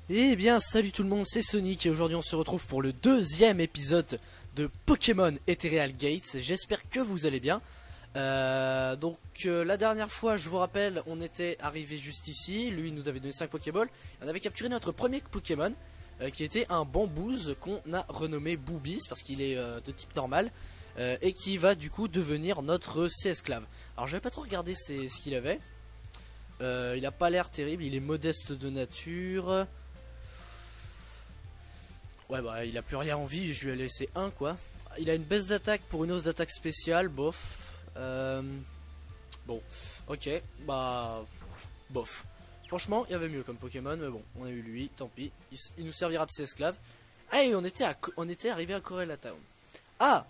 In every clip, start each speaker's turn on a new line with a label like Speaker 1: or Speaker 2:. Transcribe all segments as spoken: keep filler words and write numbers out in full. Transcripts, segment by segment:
Speaker 1: Eh bien salut tout le monde, c'est Sonic et aujourd'hui on se retrouve pour le deuxième épisode de Pokémon Ethereal Gates. J'espère que vous allez bien. euh, Donc euh, la dernière fois, je vous rappelle, on était arrivé juste ici. Lui nous avait donné cinq Pokéballs. On avait capturé notre premier Pokémon euh, qui était un Bambouze qu'on a renommé Boobies parce qu'il est euh, de type normal euh, et qui va du coup devenir notre C-esclave. Alors j'avais pas trop regardé ses, ce qu'il avait. euh, Il a pas l'air terrible, il est modeste de nature. Ouais bah il a plus rien en vie, je lui ai laissé un quoi. Il a une baisse d'attaque pour une hausse d'attaque spéciale, bof. Euh... Bon, ok, bah bof. Franchement il y avait mieux comme Pokémon, mais bon, on a eu lui, tant pis. Il, il nous servira de ses esclaves. Ah et on était, à, on était arrivé à Corella Town. Ah,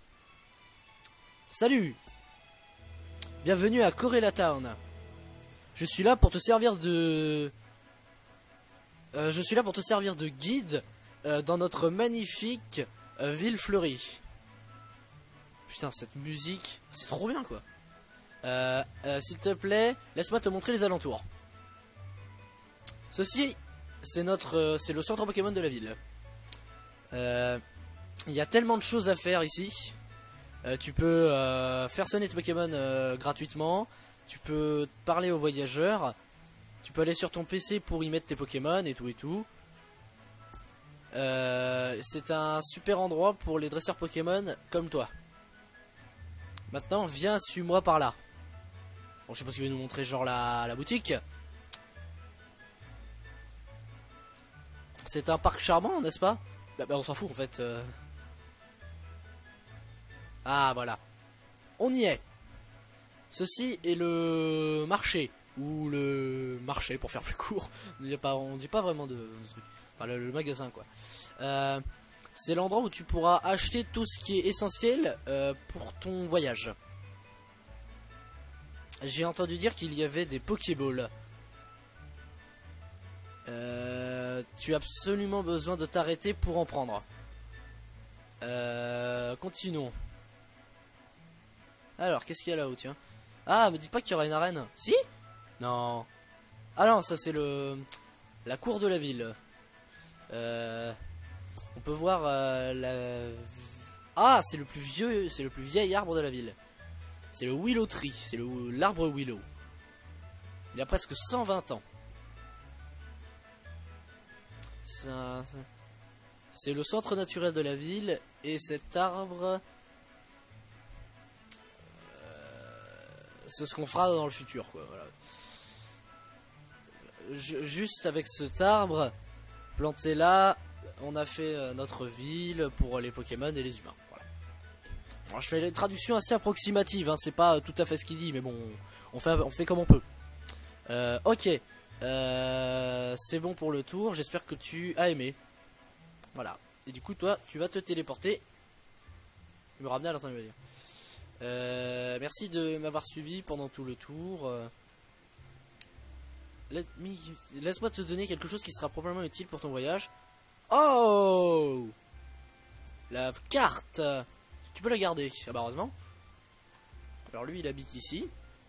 Speaker 1: salut. Bienvenue à Corella Town. Je suis là pour te servir de... Euh, je suis là pour te servir de guide Euh, dans notre magnifique euh, ville fleurie. Putain, cette musique, c'est trop bien quoi. euh, euh, S'il te plaît, laisse-moi te montrer les alentours. Ceci, c'est notre, euh, c'est le centre Pokémon de la ville. Il euh, y a tellement de choses à faire ici. euh, Tu peux euh, faire sonner tes Pokémon euh, gratuitement. Tu peux parler aux voyageurs. Tu peux aller sur ton P C pour y mettre tes Pokémon et tout et tout. Euh, c'est un super endroit pour les dresseurs Pokémon comme toi. Maintenant viens, suis-moi par là. Bon, je sais pas ce qu'il va nous montrer, genre la, la boutique. C'est un parc charmant, n'est-ce pas? Bah, bah on s'en fout en fait. euh... Ah voilà, on y est. Ceci est le marché. Ou le marché pour faire plus court. On dit pas, on dit pas vraiment de, de truc. Enfin le, le magasin quoi. euh, C'est l'endroit où tu pourras acheter tout ce qui est essentiel euh, pour ton voyage. J'ai entendu dire qu'il y avait des Pokéballs. euh, Tu as absolument besoin de t'arrêter pour en prendre. euh, Continuons. Alors qu'est-ce qu'il y a là-haut, tiens? Ah, me dis pas qu'il y aura une arène. Si? Non. Ah non, ça c'est le la cour de la ville. Euh, on peut voir euh, la... Ah, c'est le plus vieux, c'est le plus vieil arbre de la ville. C'est le Willow Tree, c'est le l'arbre Willow. Il a presque cent vingt ans. C'est le centre naturel de la ville et cet arbre, euh, c'est ce qu'on fera dans le futur, quoi. Voilà. Je, juste avec cet arbre planté là, on a fait euh, notre ville pour les Pokémon et les humains. Voilà. Alors, je fais les traductions assez approximatives, hein, c'est pas tout à fait ce qu'il dit, mais bon, on fait, on fait comme on peut. Euh, ok, euh, c'est bon pour le tour, j'espère que tu as aimé. Voilà, et du coup, toi, tu vas te téléporter. Me ramener à l'intérieur. Euh, merci de m'avoir suivi pendant tout le tour. Euh, Laisse-moi te donner quelque chose qui sera probablement utile pour ton voyage. Oh, la carte. Tu peux la garder. Ah bah heureusement. Alors lui il habite ici.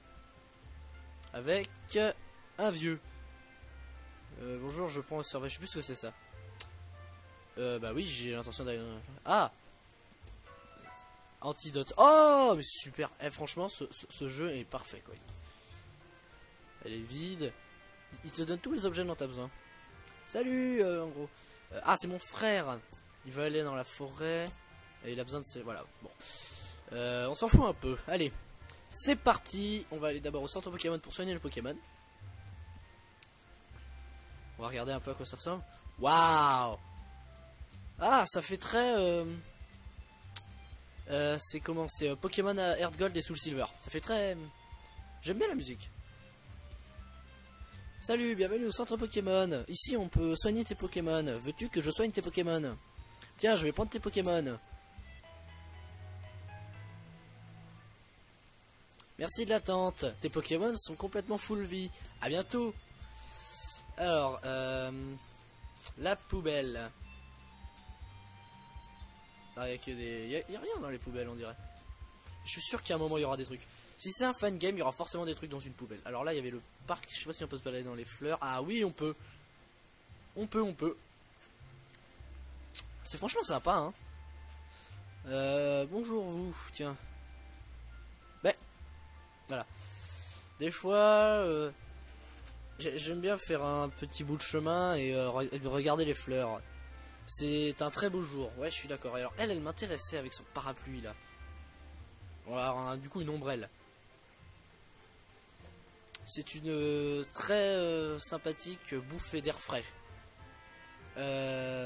Speaker 1: Avec un vieux. euh, Bonjour, je prends un survey. Je sais plus ce que c'est ça. euh, Bah oui, j'ai l'intention d'aller... Ah, antidote. Oh mais super. Eh, franchement ce, ce, ce jeu est parfait quoi. Elle est vide. Il te donne tous les objets dont tu as besoin. Salut, euh, en gros. Euh, ah, c'est mon frère. Il va aller dans la forêt. Et il a besoin de ses... Voilà, bon. Euh, on s'en fout un peu. Allez, c'est parti. On va aller d'abord au centre Pokémon pour soigner le Pokémon. On va regarder un peu à quoi ça ressemble. Waouh. Ah, ça fait très... Euh... Euh, c'est comment? C'est euh, Pokémon à Earth Gold et Soul Silver. Ça fait très... J'aime bien la musique. Salut, bienvenue au centre Pokémon. Ici on peut soigner tes Pokémon. Veux-tu que je soigne tes Pokémon? Tiens, je vais prendre tes Pokémon. Merci de l'attente. Tes Pokémon sont complètement full vie. A bientôt. Alors, euh, la poubelle. Il n'y a que des... Y a, y a rien dans les poubelles on dirait. Je suis sûr qu'à un moment il y aura des trucs. Si c'est un fan game, il y aura forcément des trucs dans une poubelle. Alors là, il y avait le parc. Je sais pas si on peut se balader dans les fleurs. Ah oui, on peut. On peut, on peut. C'est franchement sympa, hein. Euh, bonjour vous, tiens. Ben, voilà. Des fois, euh, j'aime bien faire un petit bout de chemin et euh, regarder les fleurs. C'est un très beau jour, ouais je suis d'accord. Alors elle, elle m'intéressait avec son parapluie là. Voilà, hein, du coup une ombrelle. C'est une euh, très euh, sympathique bouffée d'air frais. Euh,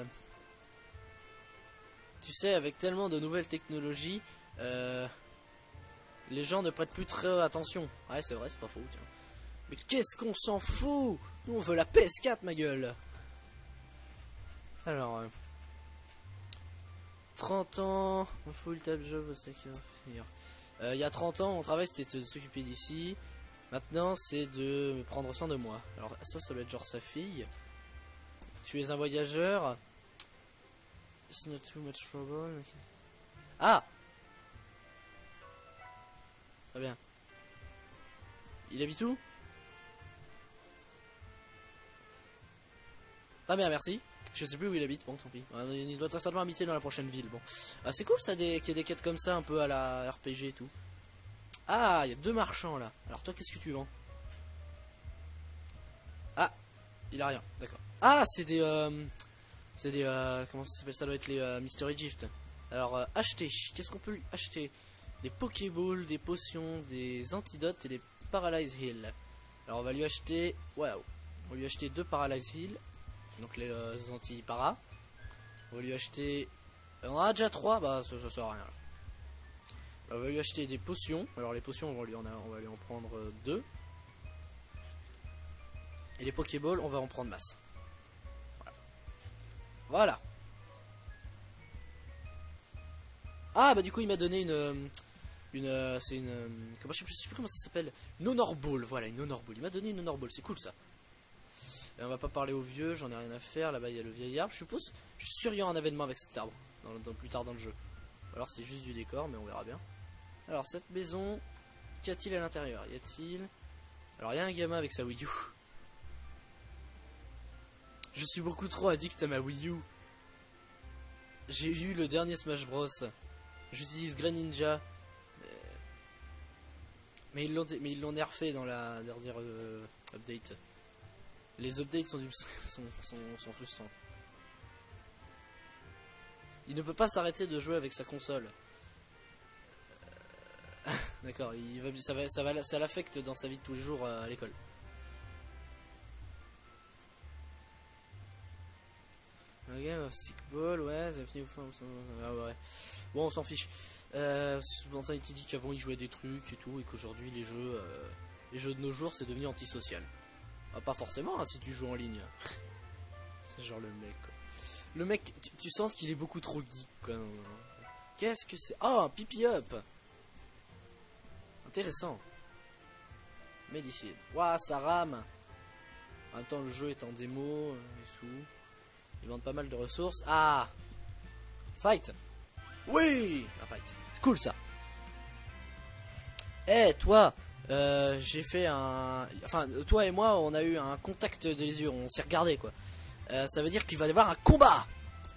Speaker 1: tu sais, avec tellement de nouvelles technologies, euh, les gens ne prêtent plus très attention. Ouais c'est vrai, c'est pas faux, tiens. Mais qu'est-ce qu'on s'en fout? Nous on veut la P S quatre, ma gueule. Alors, euh, trente ans, full time job, euh, il y a trente ans, mon travail c'était de s'occuper d'ici. Maintenant, c'est de me prendre soin de moi. Alors, ça, ça doit être genre sa fille. Tu es un voyageur. It's not too much trouble. Ah! Très bien. Il habite où? Très bien, merci. Je sais plus où il habite, bon tant pis. Il doit certainement habiter dans la prochaine ville. Bon, ah, c'est cool ça qu'il y ait des quêtes comme ça, un peu à la R P G et tout. Ah, il y a deux marchands là. Alors toi, qu'est-ce que tu vends? Ah, il a rien, d'accord. Ah, c'est des... Euh, c'est des... Euh, comment ça s'appelle? Ça doit être les euh, Mystery Gift. Alors, euh, acheter. Qu'est-ce qu'on peut lui acheter? Des Pokéballs, des potions, des antidotes et des Paralyze Heal. Alors on va lui acheter... Waouh. On va lui acheter deux Paralyze Heal. Donc les euh, anti-para. On va lui acheter... On en a déjà trois, bah ça, ça sert à rien. On va lui acheter des potions. Alors les potions, on va lui en, a, on va lui en prendre euh, deux. Et les Pokéballs, on va en prendre masse. Voilà. Voilà. Ah bah du coup il m'a donné une... Une... Euh, c'est une... Euh, comment, je, sais plus, je sais plus comment ça s'appelle. Une Honor Ball, voilà une Honor Ball. Il m'a donné une Honor Ball, c'est cool ça. Et on va pas parler aux vieux, j'en ai rien à faire. Là-bas il y a le vieil arbre. Je suppose, je suis sûr il y aura un événement avec cet arbre dans, dans, plus tard dans le jeu. Alors c'est juste du décor, mais on verra bien. Alors cette maison, qu'y a-t-il à l'intérieur? Y a-t-il... Alors il y a un gamin avec sa Wii U. Je suis beaucoup trop addict à ma Wii U. J'ai eu le dernier Smash Bros. J'utilise Greninja. Mais ils l'ont mais ils l'ont nerfé dans la dernière euh, update. Les updates sont, du, sont, sont, sont frustrantes. Il ne peut pas s'arrêter de jouer avec sa console. Euh... D'accord, il va, ça va, ça va, ça l'affecte dans sa vie de tous les jours euh, à l'école. Un game of stickball, ouais, ça finit ah ouais. Bon, on s'en fiche. Euh, enfin, il dit qu'avant il jouait des trucs et tout, et qu'aujourd'hui les jeux, euh, les jeux de nos jours, c'est devenu antisocial. Ah, pas forcément, hein, si tu joues en ligne. C'est genre le mec. Quoi. Le mec, tu, tu sens qu'il est beaucoup trop geek. Qu'est-ce que c'est? Oh, un pipi up. Intéressant. Médifié. Waouh, ça rame. En même temps, le jeu est en démo et tout. Ils vendent pas mal de ressources. Ah, fight. Oui, la fight. C'est cool ça. Eh, hey, toi, euh, j'ai fait un... Enfin, toi et moi, on a eu un contact des yeux. On s'est regardé, quoi. Euh, ça veut dire qu'il va y avoir un combat.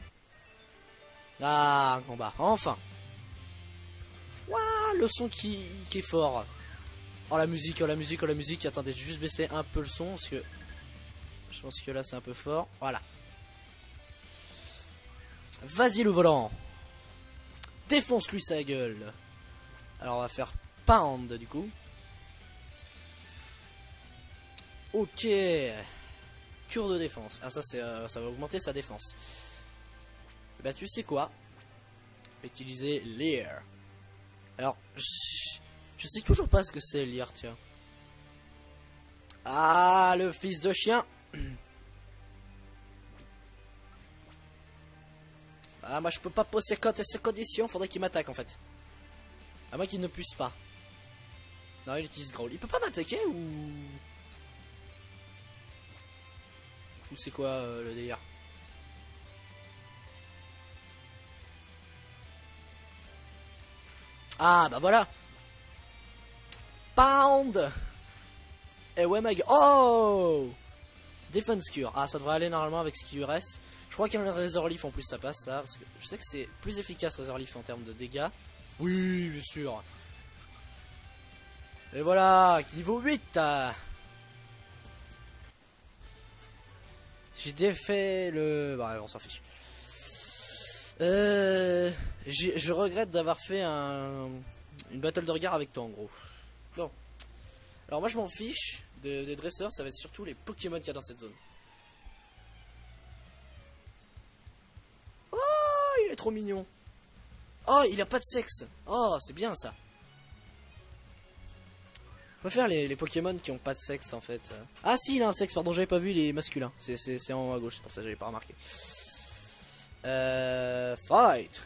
Speaker 1: Ah, un combat. Enfin. Waouh, le son qui, qui est fort. Oh, la musique, oh, la musique, oh, la musique. Attendez, j'ai juste baissé un peu le son, parce que... Je pense que là, c'est un peu fort. Voilà. Vas-y, le volant. Défonce-lui sa gueule. Alors, on va faire pound, du coup. Ok. Cure de défense. Ah, ça, c'est, euh, ça va augmenter sa défense. Bah, tu sais quoi? Utiliser Leer. Alors, je, je sais toujours pas ce que c'est, Leer, tiens. Ah, le fils de chien. Ah, moi je peux pas poser contre ces conditions, faudrait qu'il m'attaque en fait. À moins qu'il ne puisse pas. Non, il utilise Growl. Il peut pas m'attaquer ou... Ou c'est quoi euh, le délire? Ah, bah voilà. Pound. Et ouais, ma gueule. Oh. Defense Cure. Ah, ça devrait aller normalement avec ce qui lui reste. Je crois qu'un Razor Leaf en plus ça passe ça. Parce que je sais que c'est plus efficace Razor Leaf en termes de dégâts. Oui, bien sûr. Et voilà, niveau huit. euh. J'ai défait le... Bah, on s'en fiche. Euh... Je regrette d'avoir fait un... une battle de regard avec toi en gros. Bon. Alors moi je m'en fiche des, des dresseurs, ça va être surtout les Pokémon qu'il y a dans cette zone. Oh, il est trop mignon. Oh, il a pas de sexe. Oh, c'est bien ça. Je préfère les, les Pokémon qui ont pas de sexe en fait. Ah si, il a un sexe, pardon, j'avais pas vu, il est masculin. C'est en haut à gauche, c'est pour ça que j'avais pas remarqué. Euh... Fight.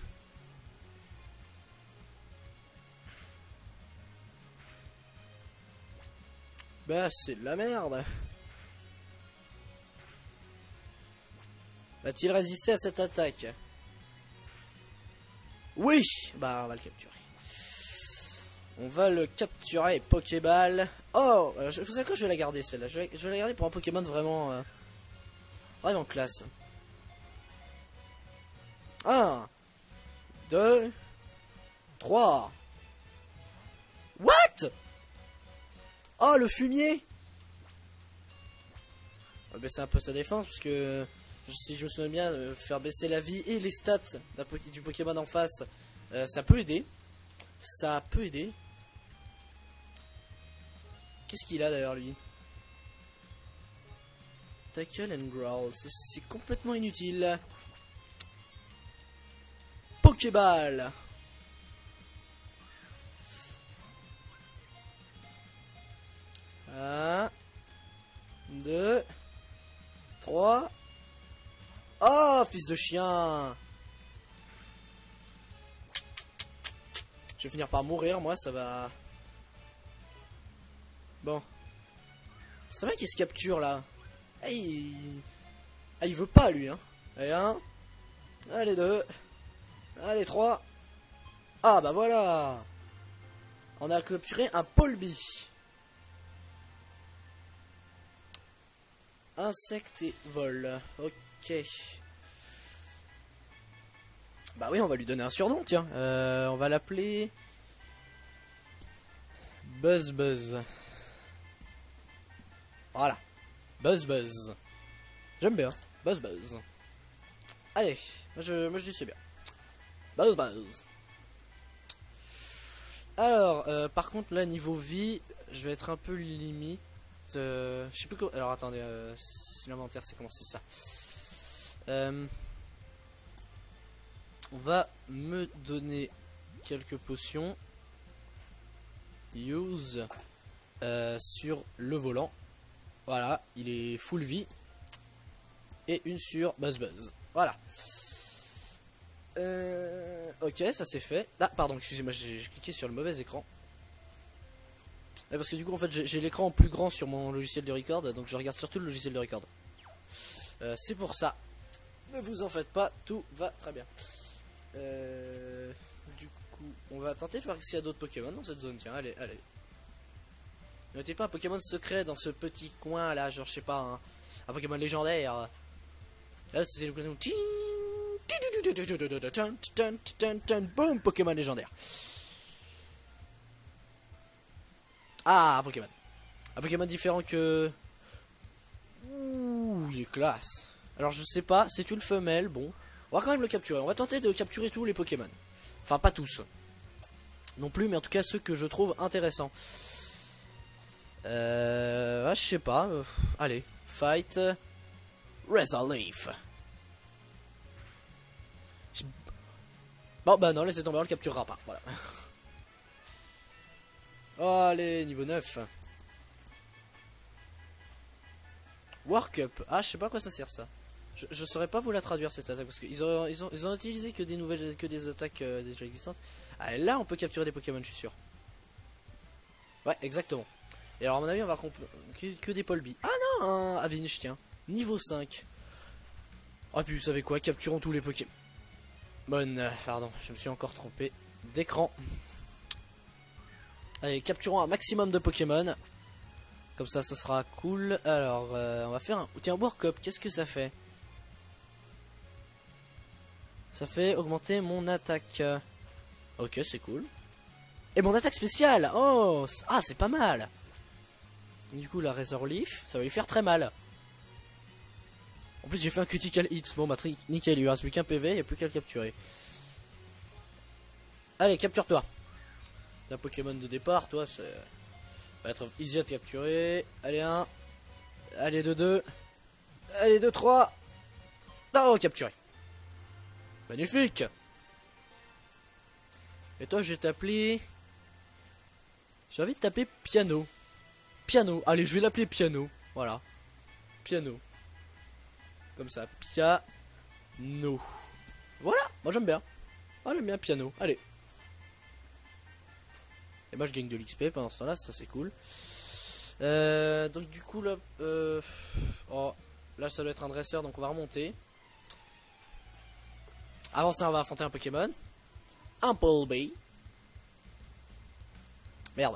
Speaker 1: Bah c'est de la merde. Va-t-il résister à cette attaque? Oui. Bah on va le capturer. On va le capturer, Pokéball. Oh, euh, vous savez quoi, je vais la garder celle-là. Je, je vais la garder pour un Pokémon vraiment... Euh, vraiment classe. un, deux, trois. What? Oh, le fumier. On va baisser un peu sa défense parce que si je me souviens bien, euh, faire baisser la vie et les stats du Pokémon en face, euh, ça peut aider. Ça peut aider. Qu'est-ce qu'il a d'ailleurs lui? Tackle and Growl, c'est complètement inutile. Pokéball. Un, deux, trois. Oh, fils de chien. Je vais finir par mourir, moi, ça va... Bon. C'est vrai qu'il se capture, là. Ah, il... Ah, il veut pas, lui, hein. Allez, un. Allez, deux. Allez, trois. Ah, bah voilà. On a capturé un Polby. Insecte et vol. Ok. Bah oui, on va lui donner un surnom, tiens. Euh, on va l'appeler... Buzz Buzz. Voilà. Buzz Buzz. J'aime bien. Buzz Buzz. Allez. Moi je, moi je dis c'est bien. Buzz Buzz. Alors, euh, par contre, là, niveau vie, je vais être un peu limite. Euh, je sais plus comment... Alors, attendez. Euh, si l'inventaire, c'est comment c'est ça. Euh, on va me donner quelques potions. Use. Euh, sur le volant. Voilà, il est full vie. Et une sur Buzz Buzz. Voilà. Euh, ok, ça c'est fait. Ah, pardon, excusez-moi, j'ai cliqué sur le mauvais écran. Ouais, parce que du coup, en fait, j'ai l'écran en plus grand sur mon logiciel de record. Donc je regarde surtout le logiciel de record. Euh, c'est pour ça. Ne vous en faites pas, tout va très bien. Euh, du coup, on va tenter de voir s'il y a d'autres Pokémon dans cette zone. Tiens, allez, allez. Ne mettez pas un Pokémon secret dans ce petit coin là, genre je sais pas, hein, un Pokémon légendaire. Là c'est le boum, Pokémon légendaire. Ah, un Pokémon. Un Pokémon différent que... Ouh, il est classe. Alors je sais pas, c'est une femelle, bon. On va quand même le capturer, on va tenter de capturer tous les Pokémon. Enfin pas tous. Non plus, mais en tout cas ceux que je trouve intéressants. Euh... Ah, je sais pas. Euh, allez. Fight. Razor Leaf. Bon, bah non, laissez tomber, on le capturera pas. Voilà. Oh, allez, niveau neuf. Work Up. Ah, je sais pas à quoi ça sert ça. Je, je saurais pas vous la traduire cette attaque parce qu'ils ont, ils ont, ils ont utilisé que des nouvelles, que des attaques euh, déjà existantes. Ah, là, on peut capturer des Pokémon, je suis sûr. Ouais, exactement. Et alors à mon avis on va que, que des Polby. Ah non, un Avinch, tiens. Niveau cinq. Ah puis vous savez quoi, capturons tous les Pokémon. Bonne, euh, pardon, je me suis encore trompé d'écran. Allez, capturons un maximum de Pokémon. Comme ça, ce sera cool. Alors, euh, on va faire un... Tiens, Work Up, qu'est-ce que ça fait? Ça fait augmenter mon attaque. Ok, c'est cool. Et mon attaque spéciale. Oh, ah, c'est pas mal. Du coup, la Razor Leaf, ça va lui faire très mal. En plus, j'ai fait un critical hit. Bon, bah, nickel, il lui reste plus qu'un P V, il n'y a plus qu'à le capturer. Allez, capture-toi. T'es un Pokémon de départ, toi, c'est... va être easy à te capturer. Allez, un. Allez, deux, deux. Allez, deux, trois. Oh, capturé. Magnifique. Et toi, je vais t'appeler... J'ai envie de taper Piano. Piano. Allez, je vais l'appeler Piano. Voilà. Piano. Comme ça. Piano. Voilà. Moi, j'aime bien. Ah, j'aime bien Piano. Allez. Et moi, je gagne de l'X P pendant ce temps-là. Ça, c'est cool. Euh, donc, du coup, là... Euh... Oh, là, ça doit être un dresseur. Donc, on va remonter. Avant ça, on va affronter un Pokémon. Un Polby. Merde.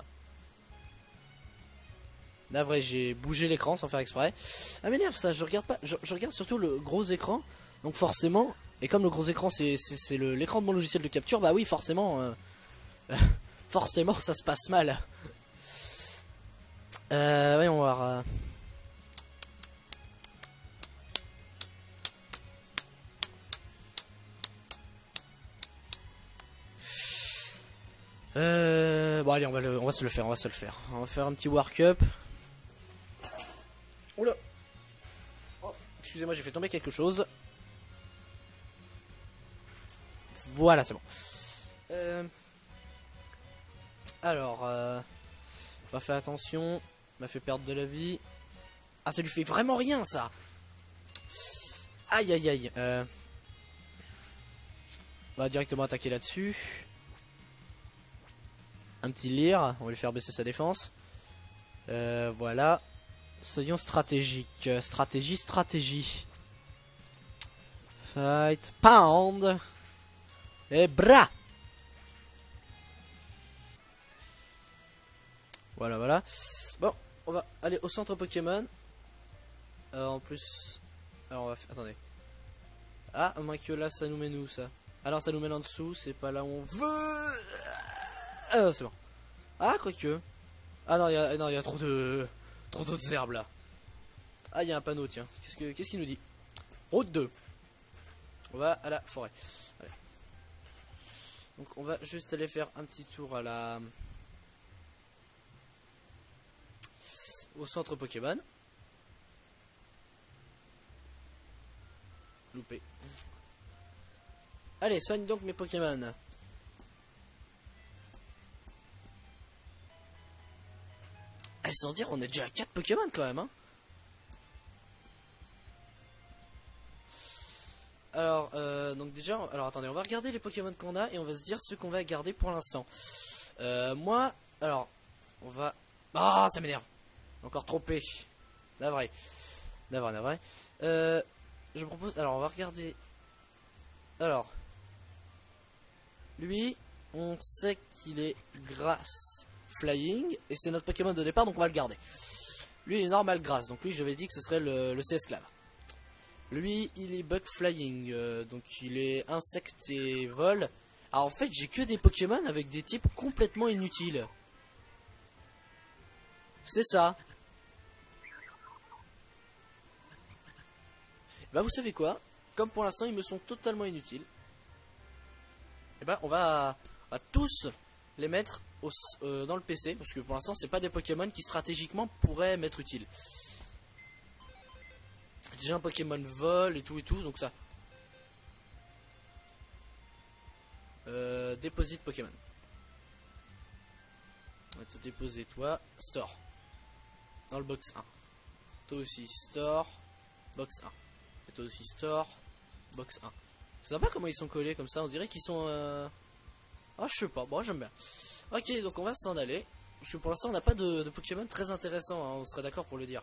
Speaker 1: Là, vrai, j'ai bougé l'écran sans faire exprès. Ah, m'énerve ça, je regarde pas. Je, je regarde surtout le gros écran. Donc, forcément. Et comme le gros écran, c'est l'écran de mon logiciel de capture, bah oui, forcément. Euh, forcément, ça se passe mal. Euh, voyons voir. Euh... Euh, bon allez, on va, le, on va se le faire, on va se le faire. On va faire un petit work up. Oula. Oh, excusez-moi, j'ai fait tomber quelque chose. Voilà, c'est bon. Euh, alors, euh, on va faire attention. Il m'a fait perdre de la vie. Ah, ça lui fait vraiment rien, ça. Aïe, aïe, aïe. Euh, on va directement attaquer là-dessus. Un petit leer, on va lui faire baisser sa défense. Euh, voilà. Soyons stratégiques. Stratégie, stratégie. Fight, pound. Et bras. Voilà, voilà. Bon, on va aller au centre Pokémon. Euh, en plus... Alors, on va faire... Attendez. Ah, à moins que là, ça nous mène où, ça? Alors, ça nous mène en dessous, c'est pas là où on veut... Ah, c'est bon. Ah, quoique. Ah non, il y a, non, y a trop de... Trop d'autres herbes, là. Ah, il y a un panneau, tiens. Qu'est-ce que, qu'est-ce qu'il nous dit? Route deux. On va à la forêt. Allez. Donc, on va juste aller faire un petit tour à la... Au centre Pokémon. Loupé. Allez, soigne donc mes Pokémon. Eh, sans dire, on est déjà à quatre Pokémon quand même, hein. Alors, euh, donc déjà, alors attendez, on va regarder les Pokémon qu'on a et on va se dire ce qu'on va garder pour l'instant. Euh, moi, alors, on va... Ah, ça m'énerve. Encore trop P. Navré. Navré, navré. Euh, je propose... Alors, on va regarder... Alors... Lui, on sait qu'il est grasse flying. Et c'est notre Pokémon de départ, donc on va le garder. Lui, il est normal grasse. Donc lui, j'avais dit que ce serait le, le C esclave. Lui, il est bug flying. Euh, donc il est insecte et vol. Alors en fait, j'ai que des Pokémon avec des types complètement inutiles. C'est ça. Bah vous savez quoi? Comme pour l'instant ils me sont totalement inutiles, et bah on va, on va tous les mettre au, euh, dans le P C. Parce que pour l'instant c'est pas des Pokémon qui stratégiquement pourraient m'être utiles. J'ai un Pokémon vol et tout et tout, donc ça. Euh, déposit Pokémon. On va te déposer toi. Store. Dans le box un. Toi aussi store. Box un. Et toi aussi store. Box un. C'est sympa comment ils sont collés comme ça. On dirait qu'ils sont... Euh... Ah je sais pas. Bon j'aime bien. Ok donc on va s'en aller. Parce que pour l'instant on n'a pas de, de Pokémon très intéressant, hein, on serait d'accord pour le dire.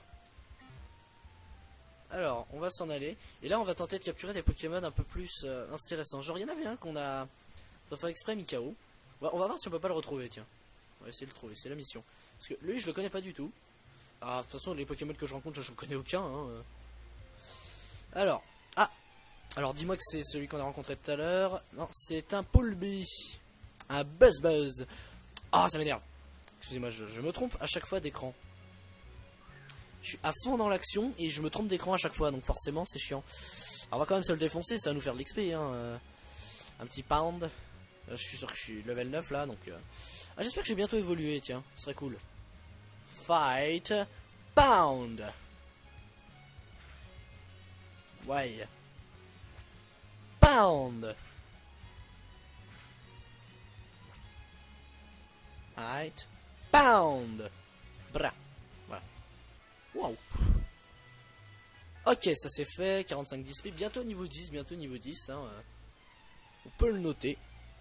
Speaker 1: Alors on va s'en aller. Et là on va tenter de capturer des Pokémon un peu plus euh, intéressants. Genre il y en avait un qu'on a... Ça fait exprès mis K O. On va, on va voir si on peut pas le retrouver, tiens. On va essayer de le trouver, c'est la mission. Parce que lui je le connais pas du tout. Ah, de toute façon, les Pokémon que je rencontre, je ne connais aucun. Hein. Alors, ah, alors dis-moi que c'est celui qu'on a rencontré tout à l'heure. Non, c'est un Poulby. Un Buzz Buzz. Ah, ça m'énerve. Excusez-moi, je, je me trompe à chaque fois d'écran. Je suis à fond dans l'action et je me trompe d'écran à chaque fois, donc forcément, c'est chiant. Alors, on va quand même se le défoncer, ça va nous faire de l'X P. Hein. Euh, un petit pound. Euh, je suis sûr que je suis level neuf là, donc... Euh... Ah, j'espère que j'ai bientôt évolué, tiens, ce serait cool. Fight Pound. Ouais. Pound. Fight Pound. Bra. Voilà. Wow. Ok, ça c'est fait. quarante-cinq d'X P. Bientôt niveau dix. Bientôt niveau dix. Hein. On peut le noter.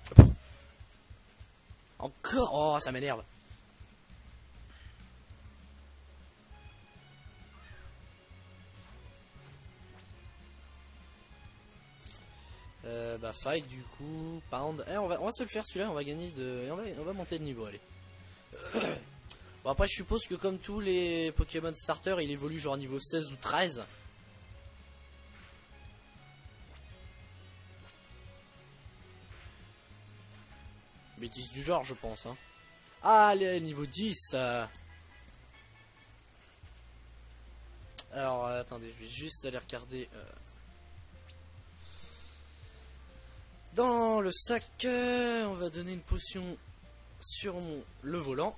Speaker 1: Encore. Oh, ça m'énerve. Euh, bah fight du coup, pound. Eh, on va on va se le faire celui-là, on va gagner de, on va on va monter de niveau, allez. Bon après je suppose que comme tous les Pokémon starter, il évolue genre niveau seize ou treize. Bêtise du genre je pense hein. Allez niveau dix. Euh... Alors euh, attendez, je vais juste aller regarder. Euh... Dans le sac, euh, on va donner une potion sur mon, le volant.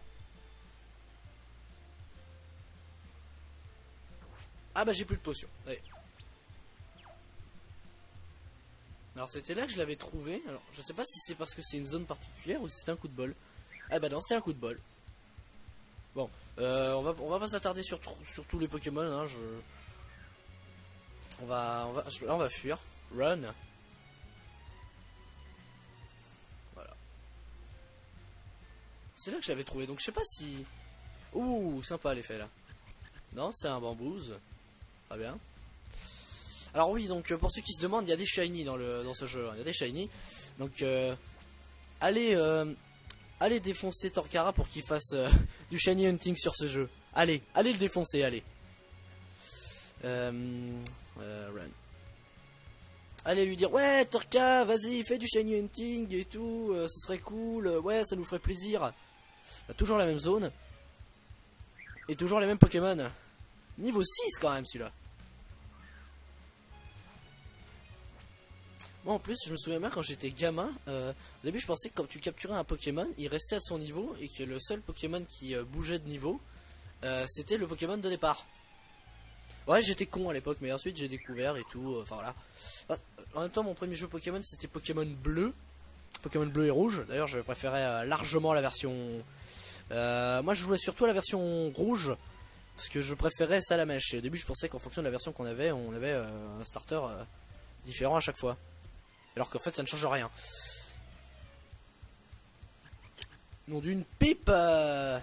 Speaker 1: Ah bah j'ai plus de potion. Ouais. Alors c'était là que je l'avais trouvé. Alors je sais pas si c'est parce que c'est une zone particulière ou si c'était un coup de bol. Ah bah non, c'était un coup de bol. Bon, euh, on va on va pas s'attarder sur, sur tous les Pokémon. Hein, je... On va on va là on va fuir. Run. C'est là que je l'avais trouvé, donc je sais pas si... Ouh, sympa l'effet là. Non, c'est un bambouze. Pas bien. Alors oui, donc pour ceux qui se demandent, il y a des shiny dans, le, dans ce jeu. Il y a des shiny. Donc, euh, allez, euh, allez défoncer Torcara pour qu'il fasse euh, du shiny hunting sur ce jeu. Allez, allez le défoncer, allez. Euh, euh, run. Allez lui dire, ouais Torka, vas-y, fais du shiny hunting et tout, euh, ce serait cool, ouais, ça nous ferait plaisir. Toujours la même zone. Et toujours les mêmes Pokémon. Niveau six quand même celui-là. Moi en plus je me souviens bien quand j'étais gamin, euh, au début je pensais que quand tu capturais un Pokémon, il restait à son niveau et que le seul Pokémon qui euh, bougeait de niveau, euh, c'était le Pokémon de départ. Ouais, j'étais con à l'époque, mais ensuite j'ai découvert et tout, enfin euh, voilà. En même temps mon premier jeu Pokémon c'était Pokémon bleu. Pokémon bleu et rouge, d'ailleurs je préférais euh, largement la version... Euh, moi je jouais surtout à la version rouge parce que je préférais Salamèche. Et au début je pensais qu'en fonction de la version qu'on avait, on avait euh, un starter euh, différent à chaque fois. Alors qu'en fait ça ne change rien. Nom d'une pipe euh...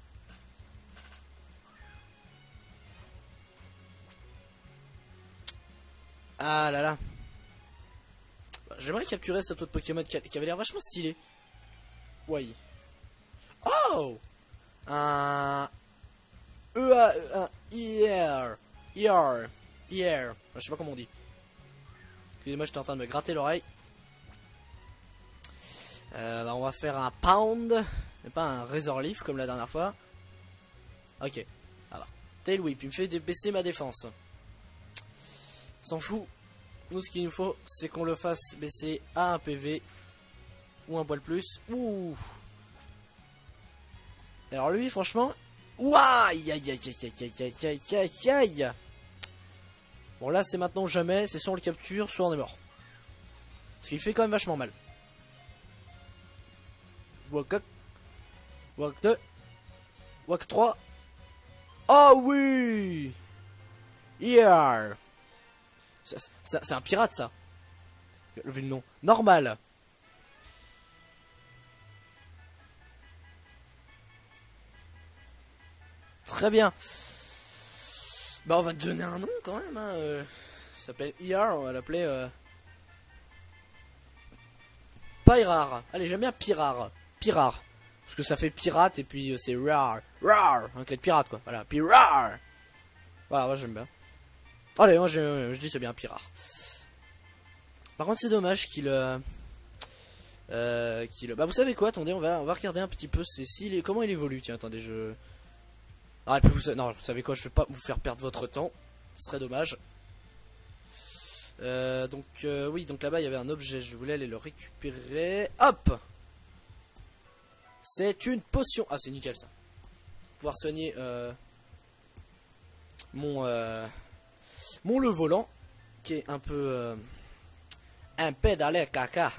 Speaker 1: Ah là là. J'aimerais capturer cet autre Pokémon qui avait l'air vachement stylé. Ouais. Oh, un E A un I R I R I R. Je sais pas comment on dit. Excusez-moi, j'étais en train de me gratter l'oreille. Euh, bah on va faire un pound, mais pas un Razor Leaf comme la dernière fois. Ok, ça va. Tail Whip, il me fait baisser ma défense. On s'en fout. Nous, ce qu'il nous faut, c'est qu'on le fasse baisser à un P V ou un poil plus. Ouh. Alors lui, franchement, ouah, aïe aïe aïe aïe aïe aïe aïe aïe aïe. Bon là, c'est maintenant ou jamais. C'est soit on le capture, soit on est mort. Parce qu'il fait quand même vachement mal. Wak un, Wak deux, Wak trois. Oh oui. Yeah. C'est un pirate ça. Vu le nom. Normal. Très bien. Bah on va te donner un nom quand même. Hein. Euh, ça s'appelle I R, on va l'appeler euh... Pyrar. Allez, j'aime bien Pyrar. Pyrar. Parce que ça fait pirate et puis euh, c'est rare. Rare. Un clé de pirate quoi. Voilà. Puis rare. Voilà, moi j'aime bien. Allez, moi je, je dis c'est bien pirate. Par contre c'est dommage qu'il... Euh, euh, qu'il... Bah vous savez quoi, attendez, on va, on va regarder un petit peu c'est, si, il, comment il évolue. Tiens, attendez, je... Ah, et puis vous, non, vous savez quoi, je vais pas vous faire perdre votre temps. Ce serait dommage. Euh, donc euh, oui, donc là-bas il y avait un objet, je voulais aller le récupérer. Hop. C'est une potion. Ah, c'est nickel ça. Pouvoir soigner euh, mon euh, mon le volant qui est un peu euh, un pédalé caca.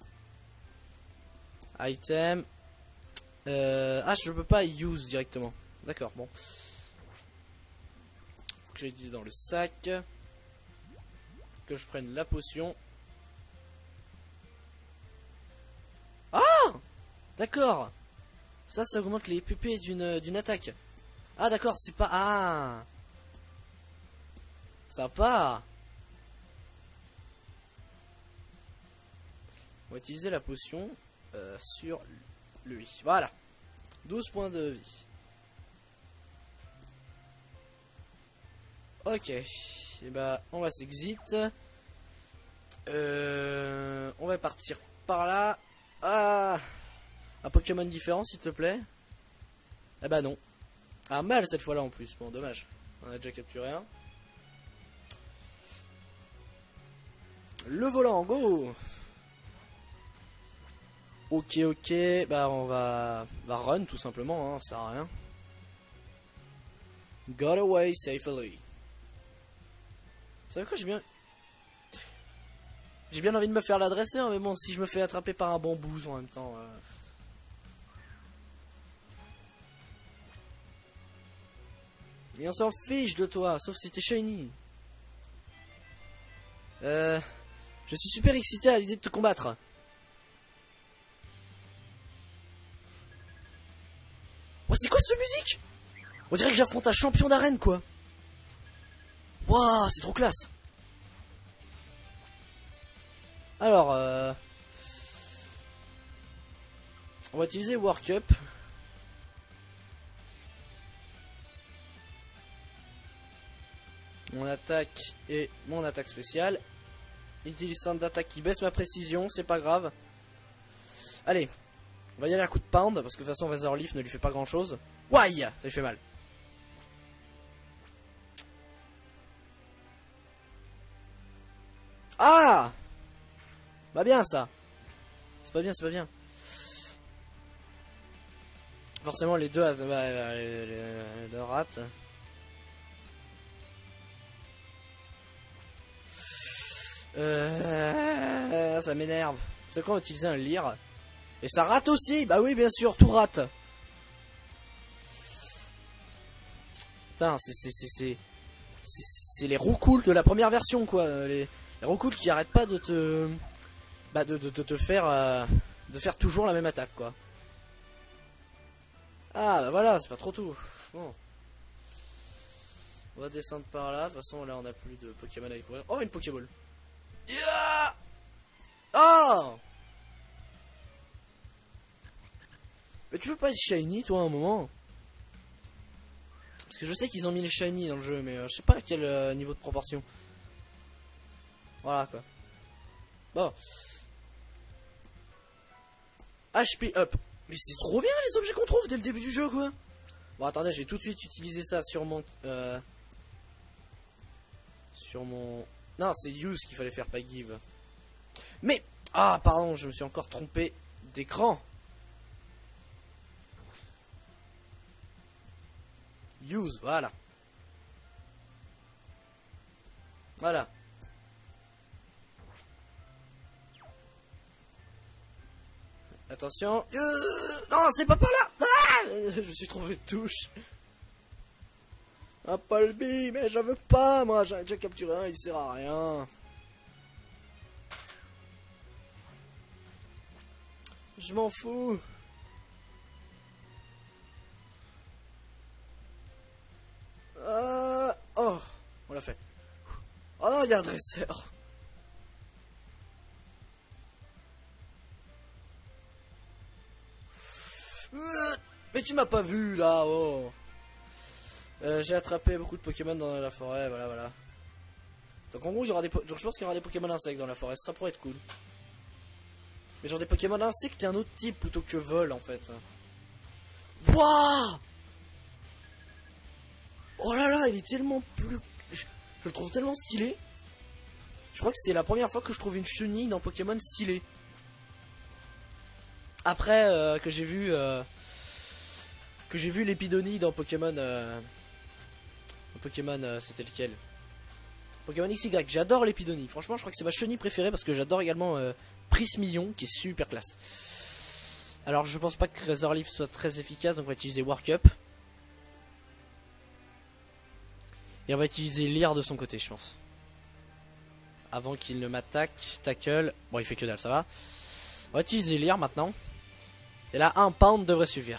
Speaker 1: Item. Euh, ah, je peux pas use directement. D'accord, bon. Faut que je l'ai dans le sac. Que je prenne la potion. Ah, d'accord. Ça, ça augmente les P P d'une d'une attaque. Ah, d'accord, c'est pas... Ah, sympa. On va utiliser la potion euh, sur lui. Voilà. douze points de vie. Ok. Et bah, on va s'exit. Euh, on va partir par là. Ah, un Pokémon différent, s'il te plaît. Eh bah non. Ah, mal cette fois-là en plus. Bon, dommage. On a déjà capturé un. Le volant, go. Ok, ok. Bah, on va, va run tout simplement. Hein, ça sert à rien. Got away safely. Vous savez quoi, j'ai bien... J'ai bien envie de me faire l'adresser, hein, mais bon, si je me fais attraper par un bambou en même temps... Euh... Et on s'en fiche de toi, sauf si t'es shiny. Euh... Je suis super excité à l'idée de te combattre. Oh, c'est quoi cette musique? On dirait que j'affronte un champion d'arène, quoi. Waouh, c'est trop classe. Alors, euh... on va utiliser Work Up. Mon attaque et mon attaque spéciale. Utilise centre d'attaque qui baisse ma précision, c'est pas grave. Allez, on va y aller à coup de pound, parce que de toute façon Razor Leaf ne lui fait pas grand chose. Ouaille, ça lui fait mal. Ah, bah bien ça. C'est pas bien, c'est pas bien. Forcément les deux, bah, les, les, les deux ratent. Euh, ça m'énerve. C'est quand on utilise un lyre. Et ça rate aussi. Bah oui, bien sûr, tout rate. Putain, c'est c'est c'est c'est c'est les roucouls de la première version quoi. Les, les roucouls qui arrêtent pas de te bah de, de, de te faire euh, de faire toujours la même attaque quoi. Ah bah voilà, c'est pas trop tout. Bon. On va descendre par là. De toute façon là on a plus de Pokémon à découvrir. Oh, une Pokéball. Yeah. Oh. Mais tu peux pas être shiny toi à un moment? Parce que je sais qu'ils ont mis les shiny dans le jeu, mais euh, je sais pas à quel euh, niveau de proportion. Voilà quoi. Bon. H P up. Mais c'est trop bien les objets qu'on trouve dès le début du jeu quoi. Bon attendez, j'ai tout de suite utilisé ça sur mon... Euh, sur mon... Non, c'est use qu'il fallait faire, pas give. Mais... Ah, pardon, je me suis encore trompé d'écran. Use, voilà. Voilà. Attention. Euh, non, c'est pas par là. Ah, je me suis trouvé de touche. Un Polby, mais je veux pas, moi, j'ai déjà capturé un, il sert à rien. Je m'en fous. Euh... Oh, on l'a fait. Oh non, il y a un dresseur. tu m'as pas vu là, oh. euh, J'ai attrapé beaucoup de Pokémon dans la forêt, voilà, voilà. Donc en gros, il y aura des po donc je pense qu'il y aura des Pokémon insectes dans la forêt, ça pourrait être cool. Mais genre des Pokémon insectes et un autre type plutôt que vol en fait. Wouah! Oh là là, il est tellement plus... Je, je le trouve tellement stylé. Je crois que c'est la première fois que je trouve une chenille dans Pokémon stylée. Après euh, que j'ai vu... Euh, que j'ai vu l'Epidonie dans Pokémon... Euh, Pokémon, euh, c'était lequel? Pokémon X Y, j'adore l'Epidonie. Franchement, je crois que c'est ma chenille préférée parce que j'adore également euh, Prismillon qui est super classe. Alors, je pense pas que Razor Leaf soit très efficace, donc on va utiliser Work Up. Et on va utiliser Leer de son côté, je pense. Avant qu'il ne m'attaque. Tackle. Bon, il fait que dalle, ça va. On va utiliser Leer maintenant. Et là, un pound devrait suffire.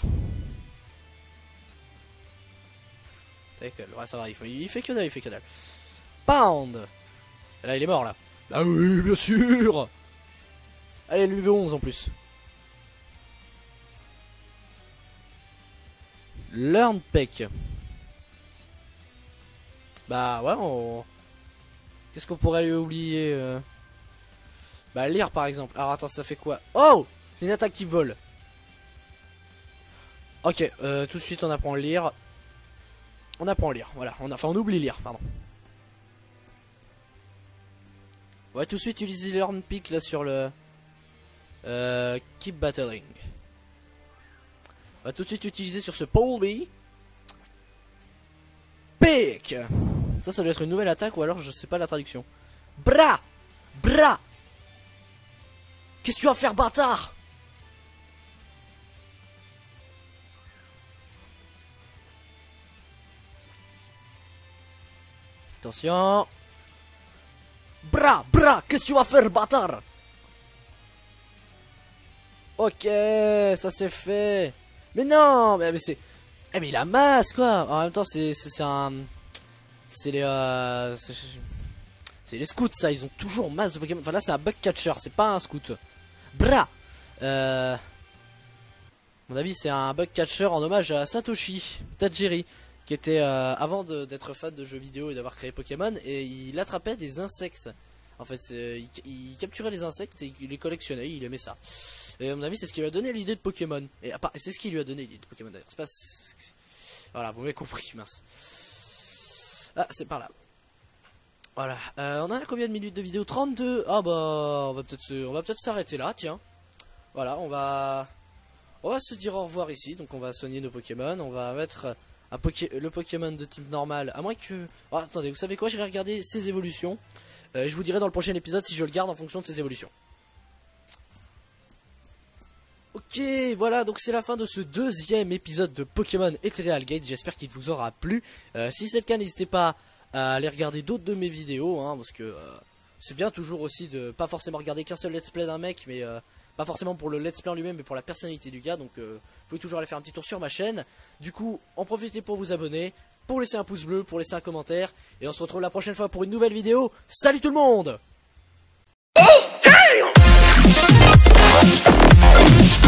Speaker 1: Tackle. Ouais, ça va, il, faut... il fait que dalle, il fait que dalle. Pound. Et là, il est mort, là. Ah oui, bien sûr. Allez, lui V onze en plus. Learn Peck. Bah ouais, on... Qu'est-ce qu'on pourrait lui oublier euh... Bah lire par exemple. Alors attends, ça fait quoi? Oh, c'est une attaque qui vole. Ok, euh, tout de suite on apprend à lire. On apprend à lire, voilà. On a... Enfin on oublie lire, pardon. On va tout de suite utiliser Learn Peck là sur le... Euh, keep battling. On va tout de suite utiliser sur ce Polby. Peck. Ça, ça doit être une nouvelle attaque ou alors je sais pas la traduction. Bra. Bra. Qu'est-ce que tu vas faire, bâtard? Attention. Bra. Bra. Qu'est-ce que tu vas faire, bâtard? Ok, ça c'est fait. Mais non, mais, mais c'est... Eh mais il a masse quoi. En même temps c'est un... C'est les... Euh... C'est les scouts ça, ils ont toujours masse de Pokémon. Enfin là c'est un bug catcher, c'est pas un scout. Bra. Euh... À mon avis c'est un bug catcher en hommage à Satoshi Tajiri, qui était euh, avant d'être fan de jeux vidéo et d'avoir créé Pokémon, et il attrapait des insectes. En fait il, il capturait les insectes et il les collectionnait, il aimait ça. Et à mon avis c'est ce qui lui a donné l'idée de Pokémon. Et c'est ce qui lui a donné l'idée de Pokémon d'ailleurs. C'est pas... Voilà, vous m'avez compris, mince. Ah, c'est par là. Voilà. Euh, on a combien de minutes de vidéo? trente-deux. Ah bah, on va peut-être se... on va peut-être s'arrêter là, tiens. Voilà, on va... On va se dire au revoir ici. Donc on va soigner nos Pokémon. On va mettre un poké... le Pokémon de type normal. À moins que... Oh, attendez, vous savez quoi? J'irai regarder ses évolutions. Euh, je vous dirai dans le prochain épisode si je le garde en fonction de ses évolutions. Ok, voilà, donc c'est la fin de ce deuxième épisode de Pokémon Ethereal Gate. J'espère qu'il vous aura plu. Euh, si c'est le cas, n'hésitez pas à aller regarder d'autres de mes vidéos, hein, parce que euh, c'est bien toujours aussi de pas forcément regarder qu'un seul let's play d'un mec, mais euh, pas forcément pour le let's play en lui-même, mais pour la personnalité du gars. Donc euh, vous pouvez toujours aller faire un petit tour sur ma chaîne. Du coup, en profitez pour vous abonner, pour laisser un pouce bleu, pour laisser un commentaire, et on se retrouve la prochaine fois pour une nouvelle vidéo. Salut tout le monde! Oh, damn!